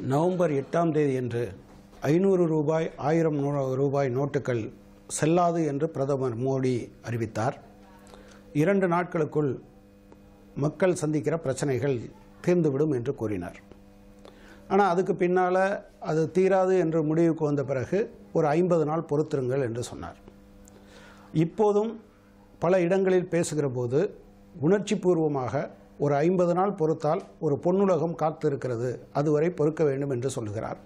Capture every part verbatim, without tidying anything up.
November எட்டாம் தேதி அன்று ஐநூறு ரூபாய் ஆயிரம் ரூபாய் நோட்டுகள் செல்லாது என்று பிரதமர் மோடி அறிவித்தார். இரண்டு நாட்களுக்குள் மக்கள் சந்திக்கிற பிரச்சனைகள் தீர்ந்துவிடும் என்று கூறினார். ஆனால் அதுக்கு பின்னால் அது தீராது என்று முடிவுக்கு வந்த பிறகு ஒரு ஐம்பது நாள் பொறுத்திருங்கள் என்று சொன்னார். இப்போதும் பல இடங்களில் பேசுகிற போது உணர்ச்சி பூர்வமாக ஒரு ஐம்பது நாள் பொறுத்தால் ஒரு பொன்னுலகம் காத்து இருக்கிறது, அதுவரை பொறுக்க வேண்டும் என்று சொல்லுகிறார்.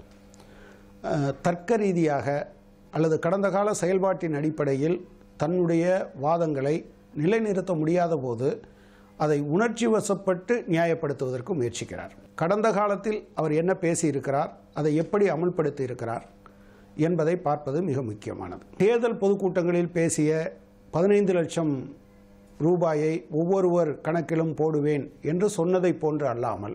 தர்க்க ரீதியாக அல்லது கடந்த கால செயல்பாட்டின் அடிப்படையில் தன்னுடைய வாதங்களை நிலைநிறுத்த முடியாத போது அதை உணர்ச்சி வசப்பட்டு நியாயப்படுத்துவதற்கு முயற்சிக்கிறார். கடந்த காலத்தில் அவர் என்ன பேசியிருக்கிறார், அதை எப்படி அமல்படுத்தி இருக்கிறார் என்பதை பார்ப்பது மிக முக்கியமானது. தேர்தல் பொதுக்கூட்டங்களில் பேசிய பதினைந்து லட்சம் ரூபாயை ஒவ்வொருவர் கணக்கிலும் போடுவேன் என்று சொன்னதை போன்று அல்லாமல்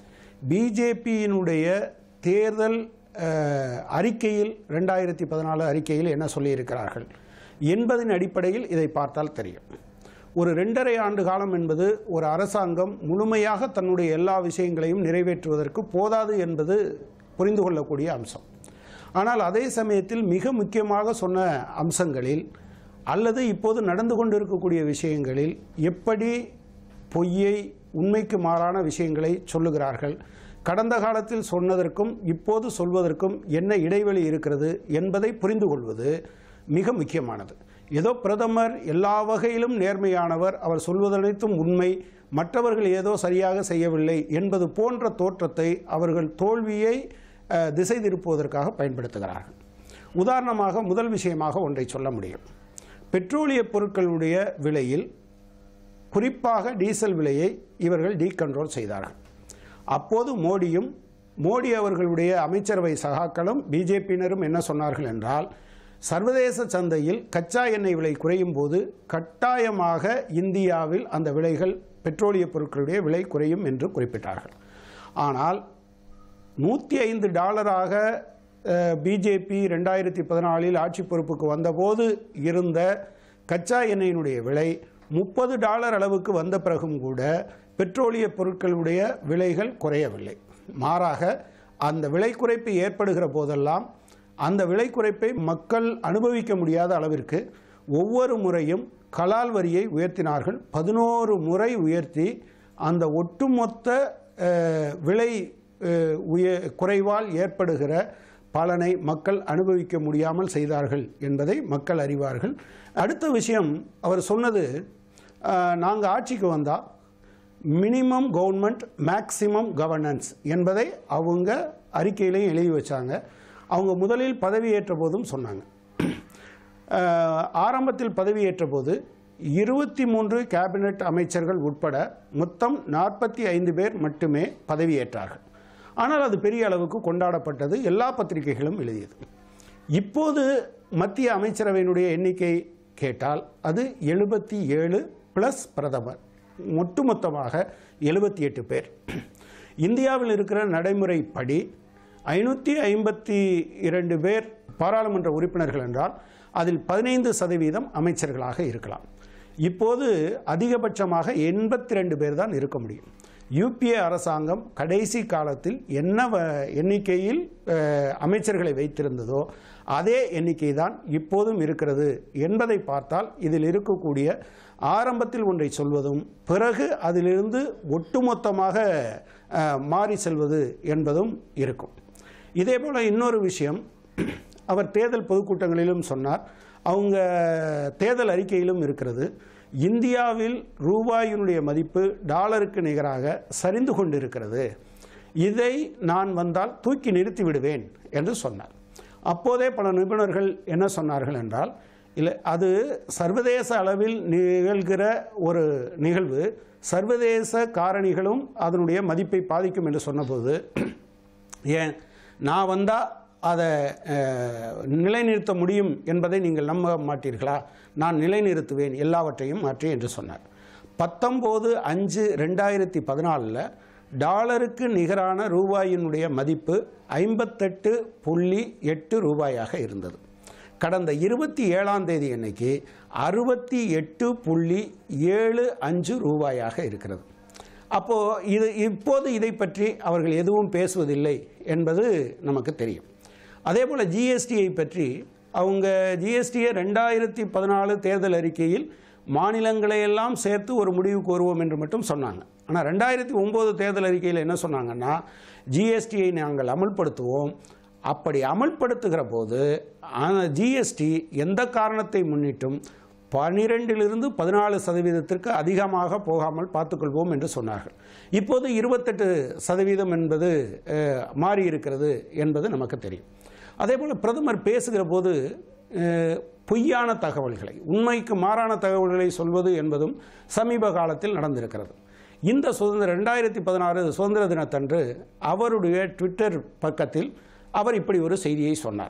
பிஜேபியினுடைய தேர்தல் அறிக்கையில் ரெண்டாயிரத்தி பதினாலு அறிக்கையில் என்ன சொல்லியிருக்கிறார்கள் என்பதன் அடிப்படையில் இதை பார்த்தால் தெரியும். ஒரு ரெண்டரை ஆண்டு காலம் என்பது ஒரு அரசாங்கம் முழுமையாக தன்னுடைய எல்லா விஷயங்களையும் நிறைவேற்றுவதற்கு போதாது என்பது புரிந்து கொள்ளக்கூடிய அம்சம். ஆனால் அதே சமயத்தில் மிக முக்கியமாக சொன்ன அம்சங்களில் அல்லது இப்போது நடந்து கொண்டிருக்கக்கூடிய விஷயங்களில் எப்படி பொய்யை உண்மைக்கு மாறான விஷயங்களை சொல்லுகிறார்கள், கடந்த காலத்தில் சொன்னதற்கும் இப்போது சொல்வதற்கும் என்ன இடைவெளி இருக்கிறது என்பதை புரிந்து கொள்வது மிக முக்கியமானது. ஏதோ பிரதமர் எல்லா வகையிலும் நேர்மையானவர், அவர் சொல்வதனைத்தும் உண்மை, மற்றவர்கள் ஏதோ சரியாக செய்யவில்லை என்பது போன்ற தோற்றத்தை அவர்கள் தோல்வியை திசை திருப்புவதற்காக பயன்படுத்துகிறார்கள். உதாரணமாக முதல் விஷயமாக ஒன்றை சொல்ல முடியும். பெட்ரோலிய பொருட்களுடைய விலையில் குறிப்பாக டீசல் விலையை இவர்கள் டீகண்ட்ரோல் செய்தார்கள். அப்போது மோடியும் மோடி அவர்களுடைய அமைச்சரவை சகாக்களும் பிஜேபியினரும் என்ன சொன்னார்கள் என்றால், சர்வதேச சந்தையில் கச்சா எண்ணெய் விலை குறையும் போது கட்டாயமாக இந்தியாவில் அந்த விலைகள் பெட்ரோலிய பொருட்களுடைய விலை குறையும் என்று குறிப்பிட்டார்கள். ஆனால் நூற்றி ஐந்து டாலராக பிஜேபி ரெண்டாயிரத்தி பதினாலில் ஆட்சி பொறுப்புக்கு வந்தபோது இருந்த கச்சா எண்ணெயினுடைய விலை முப்பது டாலர் அளவுக்கு வந்த பிறகும் கூட பெட்ரோலிய பொருட்களுடைய விலைகள் குறையவில்லை. மாறாக அந்த விலை குறைப்பு ஏற்படுகிற போதெல்லாம் அந்த விலை குறைப்பை மக்கள் அனுபவிக்க முடியாத அளவிற்கு ஒவ்வொரு முறையும் கலால் வரியை உயர்த்தினார்கள். பதினோரு முறை உயர்த்தி அந்த ஒட்டுமொத்த விலை உய குறைவால் ஏற்படுகிற பலனை மக்கள் அனுபவிக்க முடியாமல் செய்தார்கள் என்பதை மக்கள் அறிவார்கள். அடுத்த விஷயம் அவர் சொன்னது, நாங்கள் ஆட்சிக்கு வந்தால் மினிமம் கவர்மெண்ட் மேக்சிமம் கவர்னன்ஸ் என்பதை அவங்க அறிக்கையிலையும் எழுதி வச்சாங்க. அவங்க முதலில் பதவியேற்ற போதும் சொன்னாங்க. ஆரம்பத்தில் பதவியேற்ற போது இருபத்தி மூன்று கேபினட் அமைச்சர்கள் உட்பட மொத்தம் நாற்பத்தி ஐந்து பேர் மட்டுமே பதவியேற்றார்கள். ஆனால் அது பெரிய அளவுக்கு கொண்டாடப்பட்டது, எல்லா பத்திரிகைகளும் எழுதியது. இப்போது மத்திய அமைச்சரவையினுடைய எண்ணிக்கை கேட்டால் அது எழுபத்தி ஏழு பிளஸ் பிரதமர், ஒட்டுமொத்தமாக எழுபத்தி எட்டு பேர். இந்தியாவில் இருக்கிற நடைமுறைப்படி ஐநூற்றி ஐம்பத்தி இரண்டு பேர் பாராளுமன்ற உறுப்பினர்கள் என்றால் அதில் பதினைந்து சதவீதம் அமைச்சர்களாக இருக்கலாம். இப்போது அதிகபட்சமாக எண்பத்தி ரெண்டு பேர் தான் இருக்க முடியும். யூபிஏ அரசாங்கம் கடைசி காலத்தில் என்ன எண்ணிக்கையில் அமைச்சர்களை வைத்திருந்ததோ அதே எண்ணிக்கை தான் இப்போதும் இருக்கிறது என்பதை பார்த்தால் இதில் இருக்கக்கூடிய ஆரம்பத்தில் ஒன்றை சொல்வதும் பிறகு அதிலிருந்து ஒட்டுமொத்தமாக மாறி செல்வது என்பதும் இருக்கும். இதே போல் இன்னொரு விஷயம் அவர் தேர்தல் பொதுக்கூட்டங்களிலும் சொன்னார், அவங்க தேர்தல் அறிக்கையிலும் இருக்கிறது. இந்தியாவில் ரூபாயினுடைய மதிப்பு டாலருக்கு நிகராக சரிந்து கொண்டிருக்கிறது, இதை நான் வந்தால் தூக்கி நிறுத்தி விடுவேன் என்று சொன்னார். அப்போதே பல நிபுணர்கள் என்ன சொன்னார்கள் என்றால், இல்லை, அது சர்வதேச அளவில் நிகழ்கிற ஒரு நிகழ்வு, சர்வதேச காரணிகளும் அதனுடைய மதிப்பை பாதிக்கும் என்று சொன்னபோது, ஏன் நான் வந்தால் அதை நிலைநிறுத்த முடியும் என்பதை நீங்கள் நம்ப மாட்டீர்களா, நான் நிலைநிறுத்துவேன் எல்லாவற்றையும் மாற்றி என்று சொன்னார். பத்தொம்போது அஞ்சு ரெண்டாயிரத்தி பதினாலில் டாலருக்கு நிகரான ரூபாயினுடைய மதிப்பு ஐம்பத்தெட்டு புள்ளி எட்டு ரூபாயாக இருந்தது. கடந்த இருபத்தி ஏழாம் தேதி அன்னைக்கு அறுபத்தி எட்டு புள்ளி ஏழு அஞ்சு ரூபாயாக இருக்கிறது. அப்போது இது இப்போது இதை பற்றி அவர்கள் எதுவும் பேசுவதில்லை என்பது நமக்கு தெரியும். அதே போல் ஜிஎஸ்டியை பற்றி அவங்க ஜிஎஸ்டியை ரெண்டாயிரத்தி பதினாலு தேர்தல் அறிக்கையில் மாநிலங்களையெல்லாம் சேர்த்து ஒரு முடிவுக்கு வருவோம் என்று மட்டும் சொன்னாங்க. ஆனால் ரெண்டாயிரத்தி ஒம்பது தேர்தல் அறிக்கையில் என்ன சொன்னாங்கன்னா, ஜிஎஸ்டியை நாங்கள் அமல்படுத்துவோம். அப்படி அமல்படுத்துகிற போது ஜிஎஸ்டி எந்த காரணத்தை முன்னிட்டும் பனிரெண்டிலிருந்து பதினாலு சதவீதத்திற்கு அதிகமாக போகாமல் பார்த்துக்கொள்வோம் என்று சொன்னார்கள். இப்போது இருபத்தெட்டு சதவீதம் என்பது மாறி இருக்கிறது என்பது நமக்கு தெரியும். அதே போல் பிரதமர் பேசுகிற போது பொய்யான தகவல்களை, உண்மைக்கு மாறான தகவல்களை சொல்வது என்பதும் சமீப காலத்தில் நடந்திருக்கிறது. இந்த சுதந்திர ரெண்டாயிரத்தி பதினாறு சுதந்திர தினத்தன்று அவருடைய ட்விட்டர் பக்கத்தில் அவர் இப்படி ஒரு செய்தியை சொன்னார்.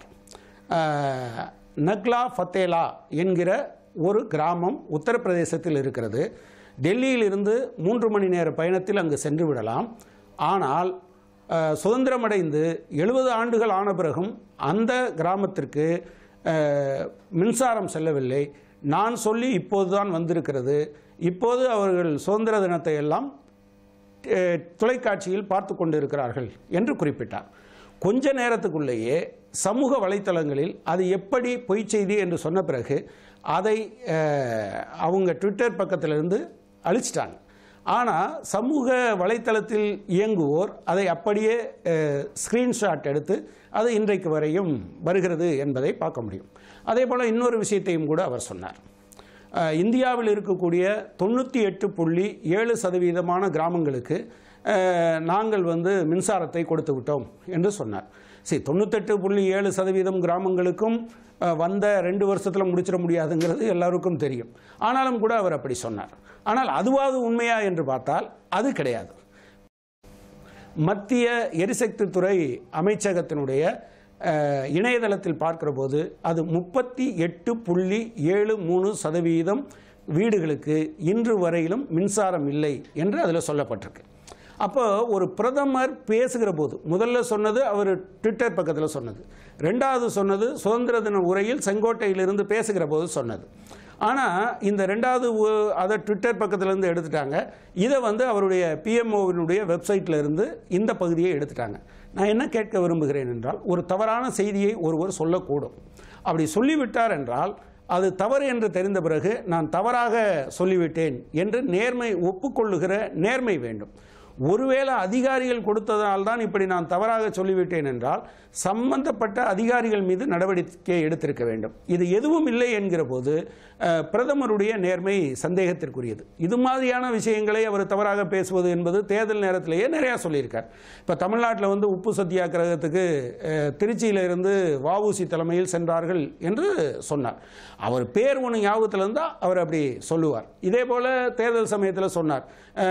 நக்லா ஃபத்தேலா என்கிற ஒரு கிராமம் உத்தரப்பிரதேசத்தில் இருக்கிறது. டெல்லியிலிருந்து மூன்று மணி நேர பயணத்தில் அங்கு சென்று விடலாம். ஆனால் சுதந்திரமடைந்து எழுபது ஆண்டுகள் ஆன பிறகும் அந்த கிராமத்திற்கு மின்சாரம் செல்லவில்லை. நான் சொல்லி இப்போதுதான் வந்திருக்கிறது. இப்போது அவர்கள் சுதந்திர தினத்தை எல்லாம் தொலைக்காட்சியில் பார்த்து கொண்டிருக்கிறார்கள் என்று குறிப்பிட்டார். கொஞ்ச நேரத்துக்குள்ளேயே சமூக வலைத்தளங்களில் அது எப்படி பொய் செய்தி என்று சொன்ன பிறகு அதை அவங்க ட்விட்டர் பக்கத்திலிருந்து அழிச்சிட்டாங்க. ஆனால் சமூக வலைத்தளத்தில் இயங்குவோர் அதை அப்படியே ஸ்க்ரீன்ஷாட் எடுத்து அது இன்றைக்கு வரையும் வருகிறது என்பதை பார்க்க முடியும். அதே போல் இன்னொரு விஷயத்தையும் கூட அவர் சொன்னார். இந்தியாவில் இருக்கக்கூடிய தொண்ணூற்றி எட்டு புள்ளி ஏழு சதவீதமான கிராமங்களுக்கு நாங்கள் வந்து மின்சாரத்தை கொடுத்து விட்டோம் என்று சொன்னார். சரி, தொண்ணூத்தெட்டு புள்ளி ஏழு சதவீதம் கிராமங்களுக்கும் வந்த ரெண்டு வருஷத்தில் முடிச்சிட முடியாதுங்கிறது எல்லாருக்கும் தெரியும். ஆனாலும் கூட அவர் அப்படி சொன்னார். ஆனால் அதுவாது உண்மையா என்று பார்த்தால் அது கிடையாது. மத்திய எரிசக்தி துறை அமைச்சகத்தினுடைய இணையதளத்தில் பார்க்கிற போது அது முப்பத்தி எட்டு புள்ளி ஏழு மூணு சதவீதம் வீடுகளுக்கு இன்று வரையிலும் மின்சாரம் இல்லை என்று அதில் சொல்லப்பட்டிருக்கு. அப்போ ஒரு பிரதமர் பேசுகிற போது முதல்ல சொன்னது அவர் ட்விட்டர் பக்கத்தில் சொன்னது, ரெண்டாவது சொன்னது சுதந்திர தின உரையில் செங்கோட்டையிலிருந்து பேசுகிற போது சொன்னது. ஆனால் இந்த ரெண்டாவது அதை ட்விட்டர் பக்கத்திலேருந்து எடுத்துட்டாங்க. இதை வந்து அவருடைய பிஎம்ஓவினுடைய வெப்சைட்டில் இருந்து இந்த பகுதியை எடுத்துட்டாங்க. நான் என்ன கேட்க விரும்புகிறேன் என்றால், ஒரு தவறான செய்தியை ஒருவர் சொல்லக்கூடும். அப்படி சொல்லிவிட்டார் என்றால் அது தவறு என்று தெரிந்த பிறகு நான் தவறாக சொல்லிவிட்டேன் என்று நேர்மை ஒப்புக்கொள்ளுகிற நேர்மை வேண்டும். ஒருவேளை அதிகாரிகள் கொடுத்ததால்தான் இப்படி நான் தவறாக சொல்லிவிட்டேன் என்றால் சம்பந்தப்பட்ட அதிகாரிகள் மீது நடவடிக்கை எடுத்திருக்க வேண்டும். இது எதுவும் இல்லை என்கிற போது பிரதமருடைய நேர்மை சந்தேகத்திற்குரியது. இது மாதிரியான விஷயங்களை அவர் தவறாக பேசுவது என்பது தேர்தல் நேரத்திலேயே நிறையா சொல்லியிருக்கார். இப்போ தமிழ்நாட்டில் வந்து உப்பு சத்தியாகிரகத்துக்கு திருச்சியிலிருந்து வஉசி தலைமையில் சென்றார்கள் என்று சொன்னார். அவர் பேர் ஒன்று ஞாபகத்தில் இருந்தால் அவர் அப்படி சொல்லுவார். இதே போல் தேர்தல் சமயத்தில் சொன்னார்,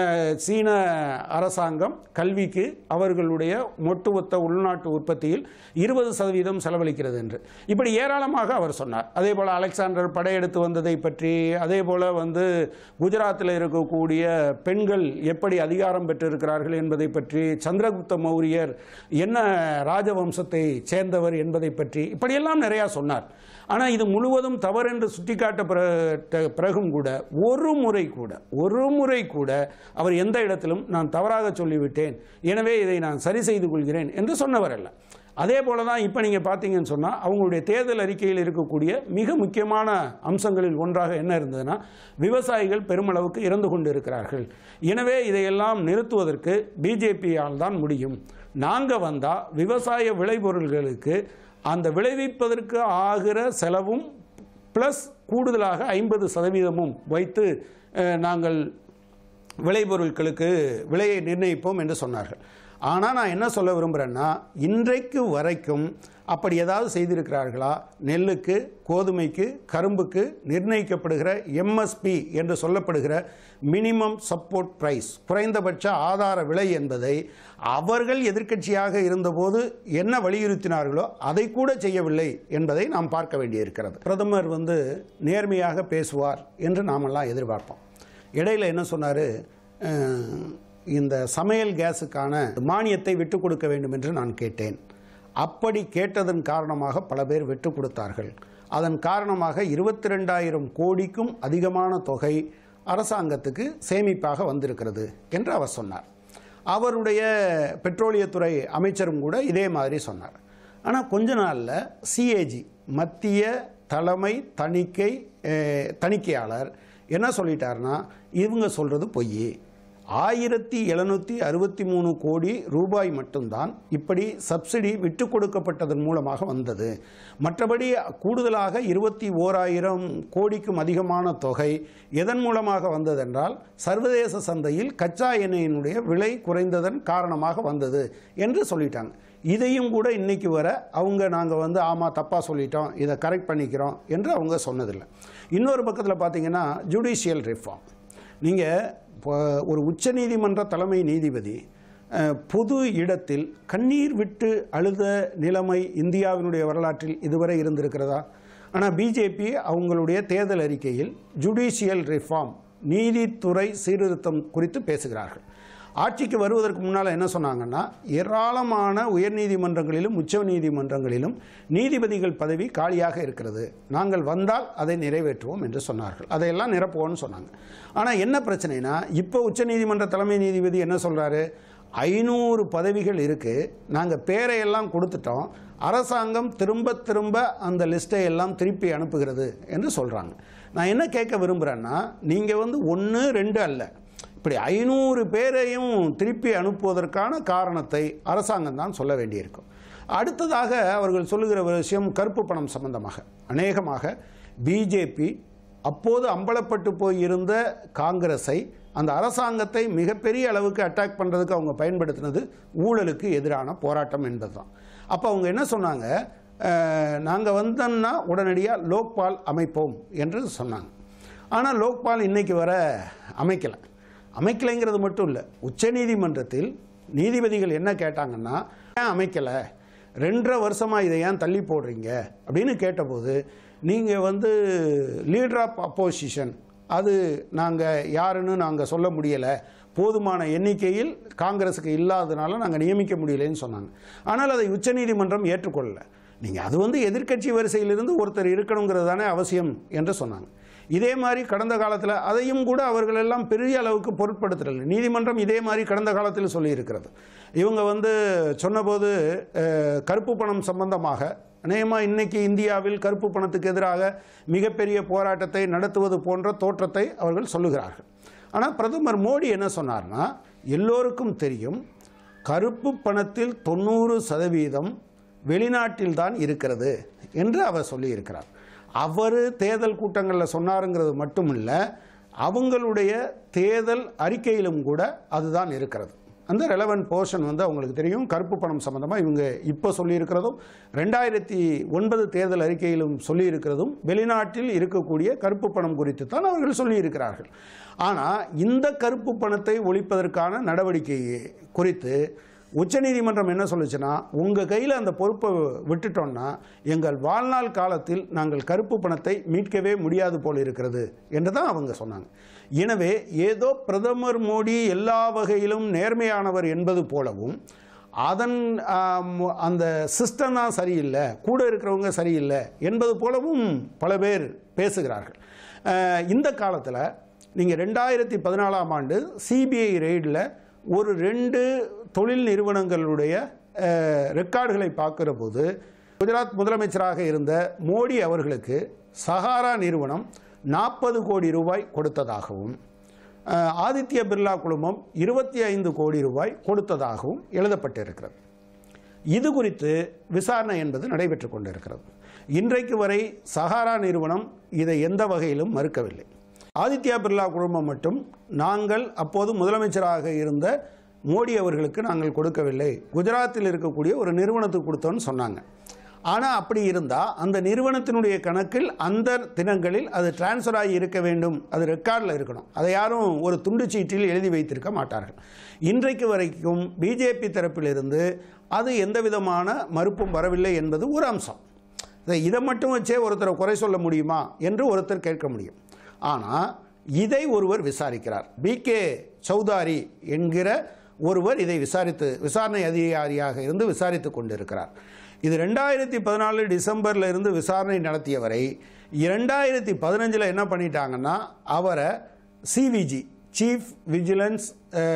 சீன அரசாங்கம் கல்விக்கு அவர்களுடைய ஒட்டுமொத்த உள்நாட்டு உற்பத்தியில் இருபது சதவீதம் செலவழிக்கிறது என்று இப்படி ஏராளமாக அவர் சொன்னார். அதே போல் அலெக்சாண்டர் படையெடுத்து வந்ததை பற்றி, அதே போல் வந்து குஜராத்தில் இருக்கக்கூடிய பெண்கள் எப்படி அதிகாரம் பெற்றிருக்கிறார்கள் என்பதை பற்றி, சந்திரகுப்த மௌரியர் என்ன ராஜவம்சத்தை சேர்ந்தவர் என்பதை பற்றி இப்படியெல்லாம் நிறையா சொன்னார். ஆனால் இது முழுவதும் தவறு என்று சுட்டிக்காட்ட பிறகும் கூட ஒரு முறை கூட ஒரு முறை கூட அவர் எந்த இடத்திலும் நான் தவறாக சொல்லிவிட்டேன், எனவே இதை நான் சரி செய்து கொள்கிறேன் என்று சொன்னவர் அல்ல. அதே போல தான் இப்போ நீங்கள் பார்த்தீங்கன்னு சொன்னால் அவங்களுடைய தேர்தல் அறிக்கையில் இருக்கக்கூடிய மிக முக்கியமான அம்சங்களில் ஒன்றாக என்ன இருந்ததுன்னா, விவசாயிகள் பெருமளவுக்கு இறந்து கொண்டு இருக்கிறார்கள், எனவே இதையெல்லாம் நிறுத்துவதற்கு பிஜேபியால் தான் முடியும். நாங்கள் வந்தால் விவசாய விளைபொருள்களுக்கு அந்த விளைவிப்பதற்கு ஆகிற செலவும் ப்ளஸ் கூடுதலாக ஐம்பது சதவீதமும் வைத்து நாங்கள் விளைபொருட்களுக்கு விலையை நிர்ணயிப்போம் என்று சொன்னார்கள். ஆனால் நான் என்ன சொல்ல விரும்புகிறேன்னா, இன்றைக்கு வரைக்கும் அப்படி ஏதாவது செய்திருக்கிறார்களா? நெல்லுக்கு, கோதுமைக்கு, கரும்புக்கு நிர்ணயிக்கப்படுகிற எம்எஸ்பி என்று சொல்லப்படுகிற மினிமம் சப்போர்ட் பிரைஸ், குறைந்தபட்ச ஆதார விலை என்பதை அவர்கள் எதிர்க்கட்சியாக இருந்தபோது என்ன வலியுறுத்தினார்களோ அதை கூட செய்யவில்லை என்பதை நாம் பார்க்க வேண்டியிருக்கிறது. பிரதமர் வந்து நேர்மையாக பேசுவார் என்று நாமெல்லாம் எதிர்பார்ப்போம். இடையில் என்ன சொன்னார், இந்த சமையல் கேஸுக்கான மானியத்தை விட்டு கொடுக்க வேண்டும் என்று நான் கேட்டேன். அப்படி கேட்டதன் காரணமாக பல பேர் விட்டு கொடுத்தார்கள். அதன் காரணமாக இருபத்தி ரெண்டாயிரம் கோடிக்கும் அதிகமான தொகை அரசாங்கத்துக்கு சேமிப்பாக வந்திருக்கிறது என்று அவர் சொன்னார். அவருடைய பெட்ரோலியத்துறை அமைச்சரும் கூட இதே மாதிரி சொன்னார். ஆனால் கொஞ்ச நாளில் சிஏஜி மத்திய தலைமை தணிக்கை தணிக்கையாளர் என்ன சொல்லிட்டார்னா, இவங்க சொல்கிறது பொய், ஆயிரத்தி எழுநூற்றி அறுபத்தி மூணு கோடி ரூபாய் மட்டும்தான் இப்படி சப்சிடி விட்டு கொடுக்கப்பட்டதன் மூலமாக வந்தது. மற்றபடி கூடுதலாக இருபத்தி ஓராயிரம் கோடிக்கும் அதிகமான தொகை எதன் மூலமாக வந்ததென்றால் சர்வதேச சந்தையில் கச்சா எண்ணெயினுடைய விலை குறைந்ததன் காரணமாக வந்தது என்று சொல்லிட்டாங்க. இதையும் கூட இன்னைக்கு வர அவங்க நாங்கள் வந்து ஆமாம் தப்பாக சொல்லிட்டோம், இதை கரெக்ட் பண்ணிக்கிறோம் என்று அவங்க சொன்னதில்லை. இன்னொரு பக்கத்தில் பார்த்தீங்கன்னா ஜுடிஷியல் ரிஃபார்ம். நீங்கள் ஒரு உச்சநீதிமன்ற தலைமை நீதிபதி பொது இடத்தில் கண்ணீர் விட்டு அழுத நிலைமை இந்தியாவினுடைய வரலாற்றில் இதுவரை இருந்திருக்கிறதா? ஆனால் பிஜேபி அவங்களுடைய தேர்தல் அறிக்கையில் ஜுடிஷியல் ரிஃபார்ம், நீதித்துறை சீர்திருத்தம் குறித்து பேசுகிறார்கள். ஆட்சிக்கு வருவதற்கு முன்னால் என்ன சொன்னாங்கன்னா, ஏராளமான உயர்நீதிமன்றங்களிலும் உச்ச நீதிமன்றங்களிலும் நீதிபதிகள் பதவி காலியாக இருக்கிறது, நாங்கள் வந்தால் அதை நிறைவேற்றுவோம் என்று சொன்னார்கள். அதையெல்லாம் நிரப்புவோம்னு சொன்னாங்க. ஆனால் என்ன பிரச்சனைனா, இப்போ உச்சநீதிமன்ற தலைமை நீதிபதி என்ன சொல்கிறாரு, ஐநூறு பதவிகள் இருக்குது, நாங்கள் பேரையெல்லாம் கொடுத்துட்டோம், அரசாங்கம் திரும்ப திரும்ப அந்த லிஸ்ட்டை எல்லாம் திருப்பி அனுப்புகிறது என்று சொல்கிறாங்க. நான் என்ன கேட்க விரும்புகிறேன்னா, நீங்கள் வந்து ஒன்று ரெண்டு அல்ல, இப்படி ஐநூறு பேரையும் திருப்பி அனுப்புவதற்கான காரணத்தை அரசாங்கம் தான் சொல்ல வேண்டியிருக்கும். அடுத்ததாக அவர்கள் சொல்லுகிற விஷயம் கருப்பு பணம் சம்பந்தமாக. அநேகமாக பிஜேபி அப்போது அம்பலப்பட்டு போயிருந்த காங்கிரஸை, அந்த அரசாங்கத்தை மிகப்பெரிய அளவுக்கு அட்டாக் பண்ணுறதுக்கு அவங்க பயன்படுத்தினது ஊழலுக்கு எதிரான போராட்டம் என்பது தான். அப்போ அவங்க என்ன சொன்னாங்க, நாங்கள் வந்தோம்னா உடனடியாக லோக்பால் அமைப்போம் என்று சொன்னாங்க. ஆனால் லோக்பால் இன்னைக்கு வர அமைக்கலை. அமைக்கலைங்கிறது மட்டும் இல்லை, உச்சநீதிமன்றத்தில் நீதிபதிகள் என்ன கேட்டாங்கன்னா, ஏன் அமைக்கலை, ரெண்டரை வருஷமாக இதை ஏன் தள்ளி போடுறீங்க அப்படின்னு கேட்டபோது, நீங்கள் வந்து லீடர் ஆஃப் அப்போசிஷன், அது நாங்கள் யாருன்னு நாங்கள் சொல்ல முடியலை, போதுமான எண்ணிக்கையில் காங்கிரஸுக்கு இல்லாததுனால நாங்கள் நியமிக்க முடியலைன்னு சொன்னாங்க. ஆனால் அதை உச்சநீதிமன்றம் ஏற்றுக்கொள்ளலை. நீங்கள் அது வந்து எதிர்க்கட்சி வரிசையிலிருந்து ஒருத்தர் இருக்கணுங்கிறது தானே அவசியம் என்று சொன்னாங்க. இதே மாதிரி கடந்த காலத்தில் அதையும் கூட அவர்கள் எல்லாம் பெரிய அளவுக்கு பொருட்படுத்தலை. நீதிமன்றம் இதே மாதிரி கடந்த காலத்தில் சொல்லியிருக்கிறது. இவங்க வந்து சொன்னபோது கருப்பு பணம் சம்பந்தமாக அநேகமாக இன்னைக்கு இந்தியாவில் கருப்பு பணத்துக்கு எதிராக மிகப்பெரிய போராட்டத்தை நடத்துவது போன்ற தோற்றத்தை அவர்கள் சொல்லுகிறார்கள். ஆனால் பிரதமர் மோடி என்ன சொன்னார்னா, எல்லோருக்கும் தெரியும் கருப்பு பணத்தில் தொண்ணூறு சதவீதம் வெளிநாட்டில் தான் இருக்கிறது என்று அவர் சொல்லியிருக்கிறார். அவர் தேர்தல் கூட்டங்களில் சொன்னாருங்கிறது மட்டும் இல்லை, அவங்களுடைய தேர்தல் அறிக்கையிலும் கூட அதுதான் இருக்கிறது. அந்த ரெலவெண்ட் போர்ஷன் வந்து அவங்களுக்கு தெரியும். கருப்பு பணம் சம்பந்தமாக இவங்க இப்போ சொல்லியிருக்கிறதும் ரெண்டாயிரத்தி ஒன்பது தேர்தல் அறிக்கையிலும் சொல்லியிருக்கிறதும் வெளிநாட்டில் இருக்கக்கூடிய கருப்பு பணம் குறித்து தான் அவர்கள் சொல்லியிருக்கிறார்கள். ஆனால் இந்த கருப்பு பணத்தை ஒழிப்பதற்கான நடவடிக்கை குறித்து உச்சநீதிமன்றம் என்ன சொல்லுச்சுன்னா, உங்கள் கையில் அந்த பொறுப்பை விட்டுட்டோம்னா எங்கள் வாழ்நாள் காலத்தில் நாங்கள் கருப்பு பணத்தை மீட்கவே முடியாது போல் இருக்கிறது என்று தான் அவங்க சொன்னாங்க. எனவே ஏதோ பிரதமர் மோடி எல்லா வகையிலும் நேர்மையானவர் என்பது போலவும், அதன் அந்த சிஸ்டம் தான் சரியில்லை, கூட இருக்கிறவங்க சரியில்லை என்பது போலவும் பல பேர் பேசுகிறார்கள். இந்த காலத்தில் நீங்கள் ரெண்டாயிரத்தி பதினாலாம் ஆண்டு சிபிஐ ரெய்டில் ஒரு ரெண்டு தொழில் நிறுவனங்களுடைய ரெக்கார்டுகளை பார்க்கிற போது, குஜராத் முதலமைச்சராக இருந்த மோடி அவர்களுக்கு சஹாரா நிறுவனம் நாற்பது கோடி ரூபாய் கொடுத்ததாகவும், ஆதித்ய பிர்லா குழுமம் இருபத்தி ஐந்து கோடி ரூபாய் கொடுத்ததாகவும் எழுதப்பட்டிருக்கிறது. இது குறித்து விசாரணை என்பது நடைபெற்று கொண்டிருக்கிறது. இன்றைக்கு வரை சஹாரா நிறுவனம் இதை எந்த வகையிலும் மறுக்கவில்லை. ஆதித்யா பிர்லா குழுமம் மட்டும், நாங்கள் அப்போது முதலமைச்சராக இருந்த மோடி அவர்களுக்கு நாங்கள் கொடுக்கவில்லை, குஜராத்தில் இருக்கக்கூடிய ஒரு நிறுவனத்துக்கு கொடுத்தோன்னு சொன்னாங்க. ஆனால் அப்படி இருந்தால் அந்த நிறுவனத்தினுடைய கணக்கில் அந்த தினங்களில் அது டிரான்ஸ்ஃபர் ஆகி இருக்க வேண்டும், அது ரெக்கார்டில் இருக்கணும். அதை யாரும் ஒரு துண்டு சீட்டில் எழுதி வைத்திருக்க மாட்டார்கள். இன்றைக்கு வரைக்கும் பிஜேபி தரப்பிலிருந்து அது எந்த விதமான மறுப்பும் வரவில்லை என்பது ஒரு அம்சம். இதை மட்டும் வச்சே ஒருத்தரை குறை சொல்ல முடியுமா என்று ஒருத்தர் கேட்க முடியும். ஆனால் இதை ஒருவர் விசாரிக்கிறார். பி கே சௌதாரி என்கிற ஒருவர் இதை விசாரித்து விசாரணை அதிகாரியாக இருந்து விசாரித்து கொண்டிருக்கிறார். இது ரெண்டாயிரத்தி பதினாலு டிசம்பரில் இருந்து விசாரணை நடத்தியவரை இரண்டாயிரத்தி பதினஞ்சில் என்ன பண்ணிட்டாங்கன்னா, அவரை சிவிஜி சீஃப் விஜிலன்ஸ்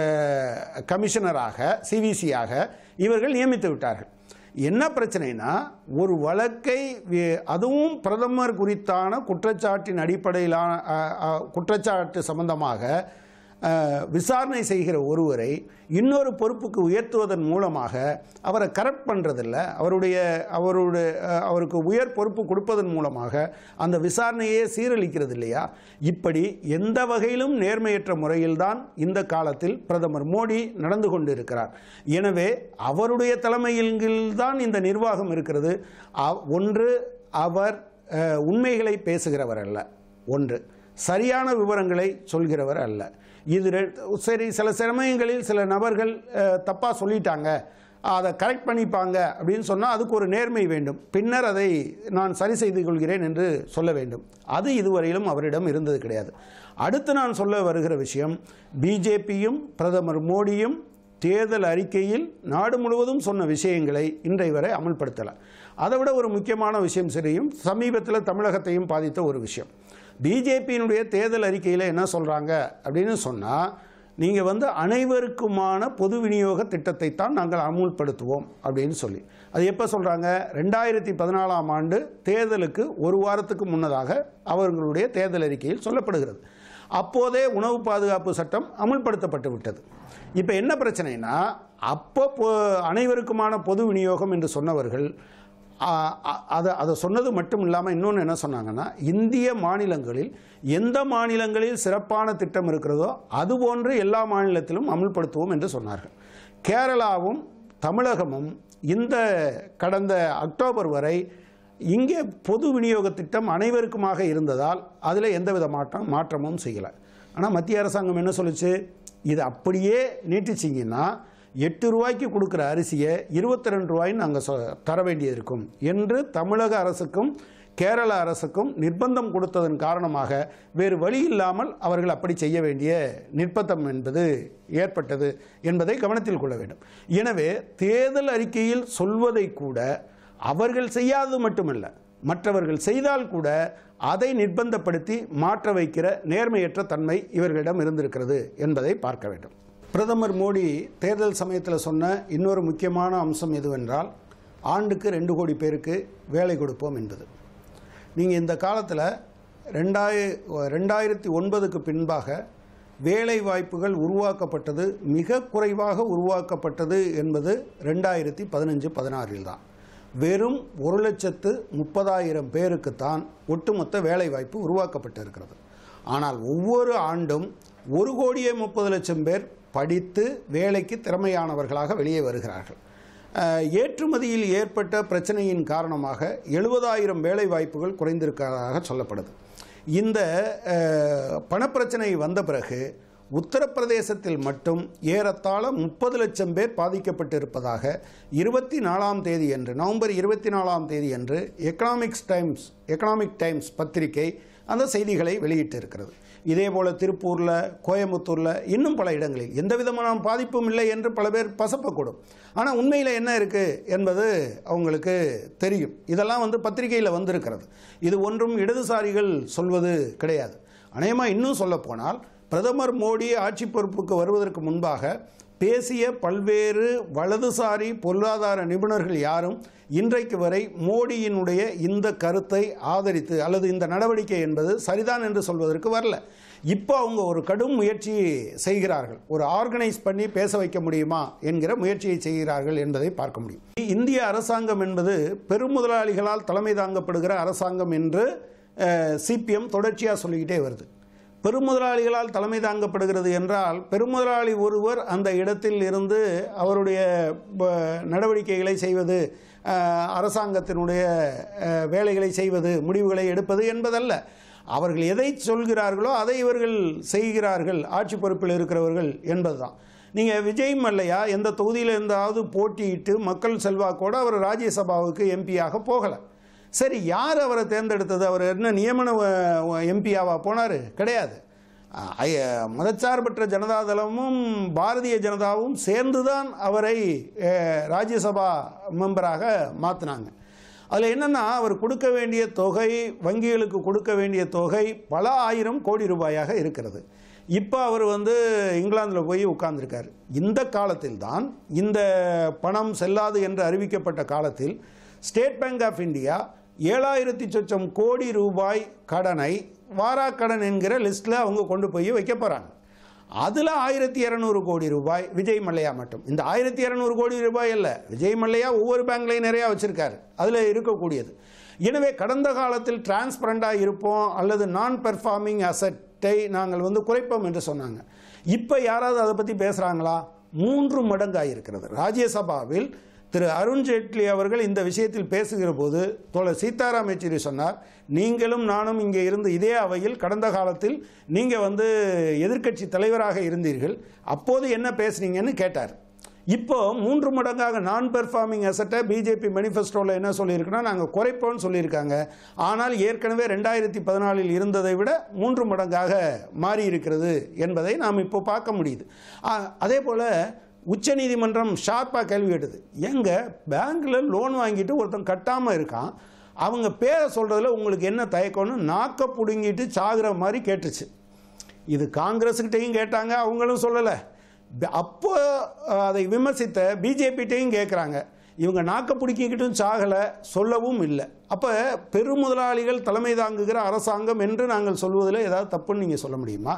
கமிஷனராக சிவிசியாக இவர்கள் நியமித்து விட்டார்கள். என்ன பிரச்சனைனா, ஒரு வழக்கை அதுவும் பிரதமர் குறித்தான குற்றச்சாட்டின் அடிப்படையிலான குற்றச்சாட்டு சம்பந்தமாக விசாரணை செய்கிற ஒருவரை இன்னொரு பொறுப்புக்கு உயர்த்துவதன் மூலமாக அவரை கரெக்ட் பண்ணுறதில்ல, அவருடைய அவருடைய அவருக்கு உயர் பொறுப்பு கொடுப்பதன் மூலமாக அந்த விசாரணையே சீரழிக்கிறது இல்லையா? இப்படி எந்த வகையிலும் நேர்மையற்ற முறையில்தான் இந்த காலத்தில் பிரதமர் மோடி நடந்து கொண்டிருக்கிறார். எனவே அவருடைய தலைமையில்தான் இந்த நிர்வாகம் இருக்கிறது. ஒன்று, அவர் உண்மைகளை பேசுகிறவர் அல்ல, ஒன்று சரியான விவரங்களை சொல்கிறவர் அல்ல. இது சரி, சில சமயங்களில் சில நபர்கள் தப்பாக சொல்லிட்டாங்க, அதை கரெக்ட் பண்ணிப்பாங்க அப்படின்னு சொன்னால் அதுக்கு ஒரு நேர்மை வேண்டும், பின்னர் அதை நான் சரி செய்து கொள்கிறேன் என்று சொல்ல வேண்டும். அது இதுவரையிலும் அவரிடம் இருந்தது கிடையாது. அடுத்து நான் சொல்ல வருகிற விஷயம், பிஜேபியும் பிரதமர் மோடியும் தேர்தல் அறிக்கையில் நாடு முழுவதும் சொன்ன விஷயங்களை இன்றை வரை அமல்படுத்தலை. அதை விட ஒரு முக்கியமான விஷயம் சரியும், சமீபத்தில் தமிழகத்தையும் பாதித்த ஒரு விஷயம். பிஜேபியினுடைய தேர்தல் அறிக்கையில் என்ன சொல்கிறாங்க அப்படின்னு சொன்னால், நீங்கள் வந்து அனைவருக்குமான பொது விநியோக திட்டத்தை தான் நாங்கள் அமுல்படுத்துவோம் அப்படின்னு சொல்லி, அது எப்போ சொல்கிறாங்க? ரெண்டாயிரத்தி பதினாலாம் ஆண்டு தேர்தலுக்கு ஒரு வாரத்துக்கு முன்னதாக அவர்களுடைய தேர்தல் அறிக்கையில் சொல்லப்படுகிறது. அப்போதே உணவு பாதுகாப்பு சட்டம் அமுல்படுத்தப்பட்டு விட்டது. இப்போ என்ன பிரச்சனைனா, அப்போ அனைவருக்குமான பொது விநியோகம் என்று சொன்னவர்கள் அதை அதை சொன்னது மட்டும் இல்லாமல் இன்னொன்று என்ன சொன்னாங்கன்னா, இந்திய மாநிலங்களில் எந்த மாநிலங்களில் சிறப்பான திட்டம் இருக்கிறதோ அதுபோன்று எல்லா மாநிலத்திலும் அமுல்படுத்துவோம் என்று சொன்னார்கள். கேரளாவும் தமிழகமும் இந்த கடந்த அக்டோபர் வரை இங்கே பொது விநியோக திட்டம் அனைவருக்குமாக இருந்ததால் அதில் எந்தவித மாற்றம் மாற்றமும் செய்யலை. ஆனால் மத்திய அரசாங்கம் என்ன சொல்லுச்சு, இது அப்படியே நீட்டிச்சிங்கன்னா எட்டு ரூபாய்க்கு கொடுக்குற அரிசியை இருபத்தி ரெண்டு ரூபாய்ன்னு நாங்கள் தர வேண்டியது இருக்கும் என்று தமிழக அரசுக்கும் கேரள அரசுக்கும் நிர்பந்தம் கொடுத்ததன் காரணமாக வேறு வழி இல்லாமல் அவர்கள் அப்படி செய்ய வேண்டிய நிர்பந்தம் என்பது ஏற்பட்டது என்பதை கவனத்தில் கொள்ள வேண்டும். எனவே தேர்தல் அறிக்கையில் சொல்வதை கூட அவர்கள் செய்யாதது மட்டுமல்ல, மற்றவர்கள் செய்தால் கூட அதை நிர்பந்தப்படுத்தி மாற்ற வைக்கிற நேர்மையற்ற தன்மை இவர்களிடம் இருந்திருக்கிறது என்பதை பார்க்க வேண்டும். பிரதமர் மோடி தேர்தல் சமயத்தில் சொன்ன இன்னொரு முக்கியமான அம்சம் எதுவென்றால், ஆண்டுக்கு ரெண்டு கோடி பேருக்கு வேலை கொடுப்போம் என்பது. நீங்கள் இந்த காலத்தில் ரெண்டாய ரெண்டாயிரத்தி ஒன்பதுக்கு பின்பாக வேலை வாய்ப்புகள் உருவாக்கப்பட்டது மிக குறைவாக உருவாக்கப்பட்டது என்பது ரெண்டாயிரத்தி பதினஞ்சு பதினாறில் தான். வெறும் ஒரு லட்சத்து முப்பதாயிரம் பேருக்குத்தான் ஒட்டுமொத்த வேலை வாய்ப்பு உருவாக்கப்பட்டிருக்கிறது. ஆனால் ஒவ்வொரு ஆண்டும் ஒரு கோடியே முப்பது லட்சம் பேர் படித்து வேலைக்கு திறமையானவர்களாக வெளியே வருகிறார்கள். ஏற்றுமதியில் ஏற்பட்ட பிரச்சனையின் காரணமாக எழுபதாயிரம் வேலை வாய்ப்புகள் குறைந்திருக்கிறதாக சொல்லப்படுது. இந்த பணப்பிரச்சனை வந்த பிறகு உத்தரப்பிரதேசத்தில் மட்டும் ஏறத்தாழ முப்பது லட்சம் பேர் பாதிக்கப்பட்டிருப்பதாக இருபத்தி நாலாம் தேதி அன்று நவம்பர் இருபத்தி நாலாம் தேதி அன்று எக்கனாமிக்ஸ் டைம்ஸ் எக்கனாமிக் டைம்ஸ் பத்திரிகை அந்த செய்திகளை வெளியிட்டிருக்கிறது. இதே போல் திருப்பூரில், கோயம்புத்தூரில், இன்னும் பல இடங்களில் எந்த விதமான பாதிப்பும் இல்லை என்று பல பேர் பசப்பக்கூடும். ஆனால் உண்மையில் என்ன இருக்குது என்பது அவங்களுக்கு தெரியும். இதெல்லாம் வந்து பத்திரிகையில் வந்திருக்கிறது. இது ஒன்றும் இடதுசாரிகள் சொல்வது கிடையாது. அநேகமாக இன்னும் சொல்லப்போனால் பிரதமர் மோடி ஆட்சி பொறுப்புக்கு வருவதற்கு முன்பாக பேசிய பல்வேறு வலதுசாரி பொருளாதார நிபுணர்கள் யாரும் இன்றைக்கு வரை மோடியினுடைய இந்த கருத்தை ஆதரித்து அல்லது இந்த நடவடிக்கை என்பது சரிதான் என்று சொல்வதற்கு வரல. இப்போ அவங்க ஒரு கடும் முயற்சி செய்கிறார்கள். ஒரு ஆர்கனைஸ் பண்ணி பேச வைக்க முடியுமா என்கிற முயற்சியை செய்கிறார்கள் என்பதை பார்க்க முடியும். இந்திய அரசாங்கம் என்பது பெருமுதலாளிகளால் தலைமை தாங்கப்படுகிற அரசாங்கம் என்று சிபிஎம் தொடர்ச்சியாக சொல்லிக்கிட்டே வருது. பெருமுதலாளிகளால் தலைமை தாங்கப்படுகிறது என்றால் பெருமுதலாளி ஒருவர் அந்த இடத்தில் இருந்து அவருடைய நடவடிக்கைகளை செய்வது, அரசாங்கத்தினுடைய வேலைகளை செய்வது, முடிவுகளை எடுப்பது என்பதல்ல. அவர்கள் எதை சொல்கிறார்களோ அதை இவர்கள் செய்கிறார்கள், ஆட்சி பொறுப்பில் இருக்கிறவர்கள் என்பதுதான். நீங்கள் விஜய் மல்லையா எந்த தொகுதியில் இருந்தாவது போட்டியிட்டு மக்கள் செல்வாக்கோடு அவர் ராஜ்யசபாவுக்கு எம்பியாக போகலை. சரி, யார் அவரை தேர்ந்தெடுத்தது? அவர் என்ன நியமன எம்பியாவா போனார்? கிடையாது. மதச்சார்பற்ற ஜனதாதளமும் பாரதிய ஜனதாவும் சேர்ந்து தான் அவரை ராஜ்யசபா மெம்பராக மாற்றினாங்க. அதில் என்னென்னா, அவர் கொடுக்க வேண்டிய தொகை, வங்கிகளுக்கு கொடுக்க வேண்டிய தொகை பல ஆயிரம் கோடி ரூபாயாக இருக்கிறது. இப்போ அவர் வந்து இங்கிலாந்தில் போய் உட்கார்ந்துருக்கார். இந்த காலத்தில் தான், இந்த பணம் செல்லாது என்று அறிவிக்கப்பட்ட காலத்தில் ஸ்டேட் பேங்க் ஆஃப் இந்தியா ஏழாயிரத்தி சொச்சம் கோடி ரூபாய் கடனை வாராக்கடன் என்கிற லிஸ்ட்டில் அவங்க கொண்டு போய் வைக்க போகிறாங்க. அதில் ஆயிரத்தி இரநூறு கோடி ரூபாய் விஜய் மல்லையா மட்டும். இந்த ஆயிரத்தி இரநூறு கோடி ரூபாய் இல்லை, விஜய் மல்லையா ஒவ்வொரு பேங்க்லையும் நிறையா வச்சுருக்காரு, அதில் இருக்கக்கூடியது. எனவே கடந்த காலத்தில் டிரான்ஸ்பரண்டாக இருப்போம் அல்லது நான் பெர்ஃபார்மிங் அசட்டை நாங்கள் வந்து குறைப்போம் என்று சொன்னாங்க. இப்போ யாராவது அதை பற்றி பேசுகிறாங்களா? மூன்று மடங்காக இருக்கிறது. ராஜ்யசபாவில் திரு அருண்ஜேட்லி அவர்கள் இந்த விஷயத்தில் பேசுகிற போது தோழர் சீதாராம் யெச்சூரி சொன்னார், நீங்களும் நானும் இங்கே இருந்து இதே அவையில் கடந்த காலத்தில் நீங்கள் வந்து எதிர்க்கட்சி தலைவராக இருந்தீர்கள், அப்போது என்ன பேசுனீங்கன்னு கேட்டார். இப்போ மூன்று மடங்காக நான் பெர்ஃபார்மிங் அசட்டை பிஜேபி மேனிஃபெஸ்டோவில் என்ன சொல்லியிருக்குன்னா நாங்கள் குறைப்போம்னு சொல்லியிருக்காங்க. ஆனால் ஏற்கனவே ரெண்டாயிரத்தி பதினாலில் இருந்ததை விட மூன்று மடங்காக மாறி இருக்கிறது என்பதை நாம் இப்போ பார்க்க முடியுது. அதே போல் உச்சநீதிமன்றம் ஷார்ப்பாக கேள்வி கேட்டது, எங்க பேங்க்கில் லோன் வாங்கிட்டு ஒருத்தன் கட்டாமல் இருக்கான், அவங்க பேரை சொல்கிறதுல உங்களுக்கு என்ன தயக்கம்னு நாக்க பிடுங்கிட்டு சாகிற மாதிரி கேட்டுச்சு. இது காங்கிரஸுக்கிட்டையும் கேட்டாங்க, அவங்களும் சொல்லலை. அப்போ அதை விமர்சித்த பிஜேபிட்டையும் கேட்குறாங்க, இவங்க நாக்க பிடிக்கிட்டும் சாகலை, சொல்லவும் இல்லை. அப்போ பெருமுதலாளிகள் தலைமை தாங்குகிற அரசாங்கம் என்று நாங்கள் சொல்வதில் ஏதாவது தப்புன்னு நீங்கள் சொல்ல முடியுமா?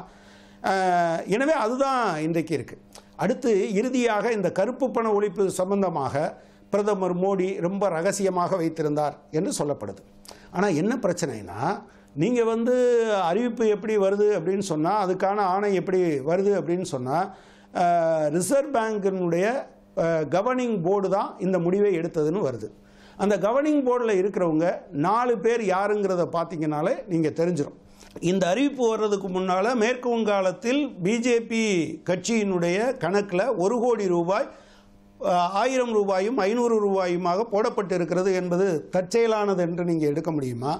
எனவே அதுதான் இன்றைக்கு இருக்குது. அடுத்து இறுதியாக இந்த கருப்பு பண ஒழிப்பு சம்பந்தமாக பிரதமர் மோடி ரொம்ப ரகசியமாக வைத்திருந்தார் என்று சொல்லப்படுது. ஆனால் என்ன பிரச்சனைனா, நீங்கள் வந்து அறிவிப்பு எப்படி வருது அப்படின்னு சொன்னால், அதுக்கான ஆணை எப்படி வருது அப்படின்னு சொன்னால், ரிசர்வ் பேங்கினுடைய கவர்னிங் போர்டு தான் இந்த முடிவை எடுத்ததுன்னு வருது. அந்த கவர்னிங் போர்டில் இருக்கிறவங்க நாலு பேர் யாருங்கிறத பார்த்தீங்கனாலே நீங்கள் தெரிஞ்சிடும். இந்த அறிவிப்பு வர்றதுக்கு முன்னால் மேற்கு வங்காளத்தில் பிஜேபி கட்சியினுடைய கணக்கில் ஒரு கோடி ரூபாய் ஆயிரம் ரூபாயும் ஐநூறு ரூபாயுமாக போடப்பட்டு இருக்கிறது என்பது தற்செயலானது என்று நீங்கள் எடுக்க முடியுமா?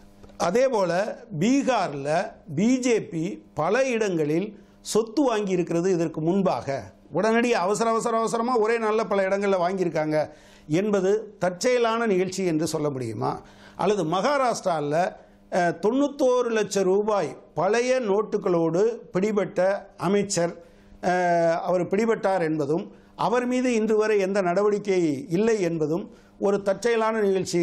அதே போல் பீகாரில் பிஜேபி பல இடங்களில் சொத்து வாங்கி இருக்கிறது. இதற்கு முன்பாக உடனடி அவசர அவசர அவசரமாக ஒரே நாளில் பல இடங்களில் வாங்கியிருக்காங்க என்பது தற்செயலான நிகழ்ச்சி என்று சொல்ல முடியுமா? அல்லது மகாராஷ்டிராவில் தொண்ணூத்தோரு லட்சம் ரூபாய் பழைய நோட்டுகளோடு பிடிபட்ட அமைச்சர் அவர் பிடிபட்டார் என்பதும் அவர் மீது இன்று வரை எந்த நடவடிக்கை இல்லை என்பதும் ஒரு தற்செயலான நிகழ்ச்சி.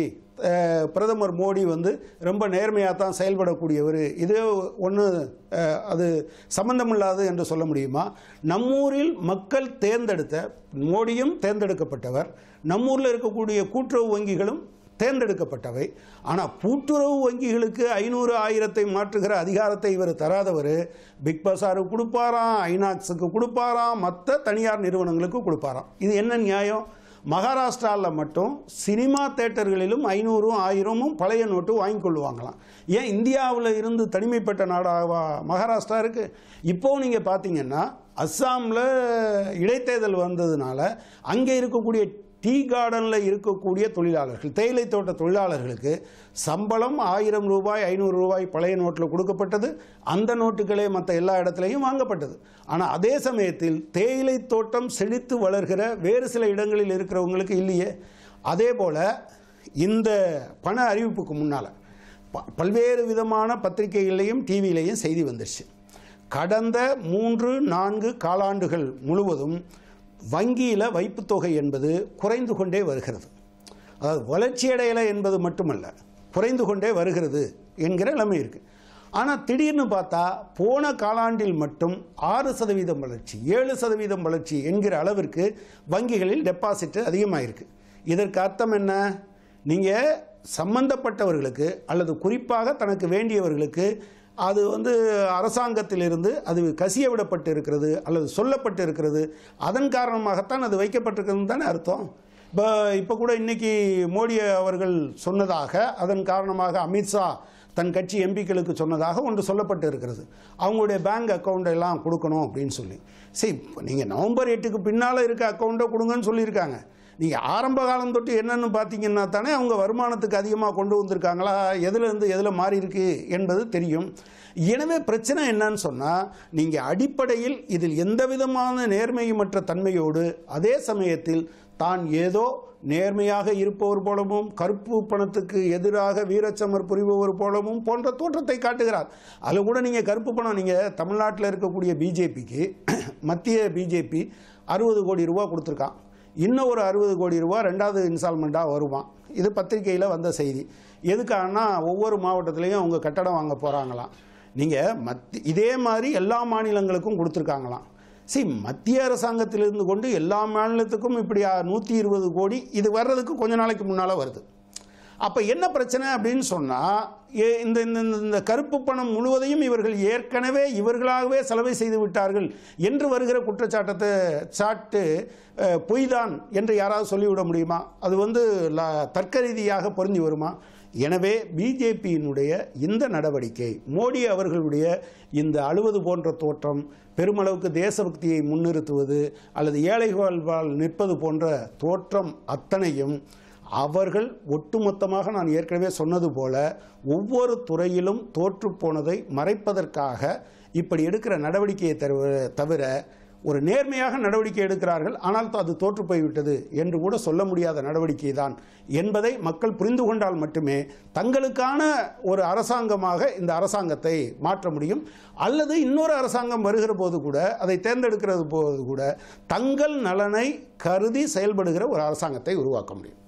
பிரதமர் மோடி வந்து ரொம்ப நேர்மையாக தான் செயல்படக்கூடியவர், இது ஒன்று அது சம்பந்தமில்லாது என்று சொல்ல முடியுமா? நம்மூரில் மக்கள் தேர்ந்தெடுத்த, மோடியும் தேர்ந்தெடுக்கப்பட்டவர், நம்மூரில் இருக்கக்கூடிய கூட்டுறவு வங்கிகளும் தேர்ந்தெடுக்கப்பட்டவை. ஆனால் கூட்டுறவு வங்கிகளுக்கு ஐநூறு ஆயிரத்தை மாற்றுகிற அதிகாரத்தை இவர் தராதவர் பிக் பஸாருக்கு கொடுப்பாராம், ஐநாக்ஸுக்கு கொடுப்பாராம், மற்ற தனியார் நிறுவனங்களுக்கு கொடுப்பாராம். இது என்ன நியாயம்? மகாராஷ்டிராவில் மட்டும் சினிமா தேட்டர்களிலும் ஐநூறும் ஆயிரமும் பழைய நோட்டு வாங்கி கொள்ளுவாங்களாம். ஏன் இந்தியாவில் இருந்து தனிமைப்பட்ட நாடாக மகாராஷ்டிரா இருக்குது? இப்போது நீங்கள் பார்த்தீங்கன்னா அஸ்ஸாமில் இடைத்தேர்தல் வந்ததுனால அங்கே இருக்கக்கூடிய டீ கார்டனில் இருக்கக்கூடிய தொழிலாளர்கள், தேயிலை தோட்ட தொழிலாளர்களுக்கு சம்பளம் ஆயிரம் ரூபாய் ஐநூறு ரூபாய் பழைய நோட்டில் கொடுக்கப்பட்டது. அந்த நோட்டுகளே மற்ற எல்லா இடத்துலையும் வாங்கப்பட்டது. ஆனால் அதே சமயத்தில் தேயிலை தோட்டம் செழித்து வளர்கிற வேறு சில இடங்களில் இருக்கிறவங்களுக்கு இல்லையே. அதே போல் இந்த பண அறிவிப்புக்கு முன்னால் பல்வேறு விதமான பத்திரிகைகளையும் டிவியிலையும் செய்தி வந்துடுச்சு. கடந்த மூன்று நான்கு காலாண்டுகள் முழுவதும் வங்கியில் வைப்புத் தொகை என்பது குறைந்து கொண்டே வருகிறது. அதாவது வளர்ச்சியடையலை என்பது மட்டுமல்ல, குறைந்து கொண்டே வருகிறது என்கிற நிலைமை இருக்குது. ஆனால் திடீர்னு பார்த்தா போன காலாண்டில் மட்டும் ஆறு சதவீதம் வளர்ச்சி, ஏழு சதவீதம் வளர்ச்சி என்கிற அளவிற்கு வங்கிகளில் டெபாசிட் அதிகமாகிருக்கு. இதற்கு அர்த்தம் என்ன? நீங்கள் சம்பந்தப்பட்டவர்களுக்கு அல்லது குறிப்பாக தனக்கு வேண்டியவர்களுக்கு அது வந்து அரசாங்கத்திலிருந்து அது கசிய விடப்பட்டு இருக்கிறது அல்லது சொல்லப்பட்டு இருக்கிறது, அதன் காரணமாகத்தான் அது வைக்கப்பட்டிருக்கிறது தானே அர்த்தம். இப்போ இப்போ கூட இன்றைக்கி மோடி அவர்கள் சொன்னதாக, அதன் காரணமாக அமித்ஷா தன் கட்சி எம்பிக்களுக்கு சொன்னதாக ஒன்று சொல்லப்பட்டு இருக்கிறது. அவங்களுடைய பேங்க் அக்கௌண்ட் எல்லாம் கொடுக்கணும் அப்படின்னு சொல்லி. சரி, நீங்கள் நவம்பர் எட்டுக்கு பின்னால் இருக்க அக்கௌண்ட்டை கொடுங்கன்னு சொல்லியிருக்காங்க. நீங்கள் ஆரம்ப காலம் தொட்டு என்னென்னு பார்த்தீங்கன்னா தானே அவங்க வருமானத்துக்கு அதிகமாக கொண்டு வந்திருக்காங்களா, எதுலேருந்து எதில் மாறி இருக்கு என்பது தெரியும். எனவே பிரச்சனை என்னன்னு சொன்னால், நீங்கள் அடிப்படையில் இதில் எந்த விதமான நேர்மையுமற்ற தன்மையோடு அதே சமயத்தில் தான் ஏதோ நேர்மையாக இருப்பவர் போலவும் கருப்பு பணத்துக்கு எதிராக வீரச்சமர் புரிபவர் போலவும் போன்ற தோற்றத்தை காட்டுகிறார். அதில் கூட நீங்கள் கருப்பு பணம், நீங்கள் தமிழ்நாட்டில் இருக்கக்கூடிய பிஜேபிக்கு மத்திய பிஜேபி அறுபது கோடி ரூபா கொடுத்துருக்கான். இன்னும் ஒரு அறுபது கோடி ரூபா ரெண்டாவது இன்ஸ்டால்மெண்ட்டாக வருவான். இது பத்திரிகையில் வந்த செய்தி. எதுக்காகனா ஒவ்வொரு மாவட்டத்திலையும் அவங்க கட்டடம் வாங்க போகிறாங்களாம். நீங்கள் மத்தி இதே மாதிரி எல்லா மாநிலங்களுக்கும் கொடுத்துருக்காங்களாம். சரி, மத்திய அரசாங்கத்திலிருந்து கொண்டு எல்லா மாநிலத்துக்கும் இப்படி நூற்றி இருபது கோடி இது வர்றதுக்கு கொஞ்ச நாளைக்கு முன்னால் வருது. அப்போ என்ன பிரச்சனை அப்படின்னு சொன்னால், இந்த இந்த கருப்பு பணம் முழுவதையும் இவர்கள் ஏற்கனவே இவர்களாகவே செலவை செய்து விட்டார்கள் என்று வருகிற குற்றச்சாட்டத்தை சாட்டு பொய்தான் என்று யாராவது சொல்லிவிட முடியுமா? அது வந்து தர்க்க ரீதியாக பொருந்தி வருமா? எனவே பிஜேபியினுடைய இந்த நடவடிக்கை, மோடி அவர்களுடைய இந்த அழுவது போன்ற தோற்றம், பெருமளவுக்கு தேசபக்தியை முன்னிறுத்துவது அல்லது ஏழைகள் நிற்பது போன்ற தோற்றம் அத்தனையும் அவர்கள் ஒட்டுமொத்தமாக நான் ஏற்கனவே சொன்னது போல ஒவ்வொரு துறையிலும் தோற்று போனதை மறைப்பதற்காக இப்படி எடுக்கிற நடவடிக்கையை தவிர ஒரு நேர்மையாக நடவடிக்கை எடுக்கிறார்கள். ஆனால் அது தோற்று போய்விட்டது என்று கூட சொல்ல முடியாத நடவடிக்கை தான் என்பதை மக்கள் புரிந்து கொண்டால் மட்டுமே தங்களுக்கான ஒரு அரசாங்கமாக இந்த அரசாங்கத்தை மாற்ற முடியும். அல்லது இன்னொரு அரசாங்கம் வருகிற போது கூட, அதை தேர்ந்தெடுக்கிறது போது கூட தங்கள் நலனை கருதி செயல்படுகிற ஒரு அரசாங்கத்தை உருவாக்க முடியும்.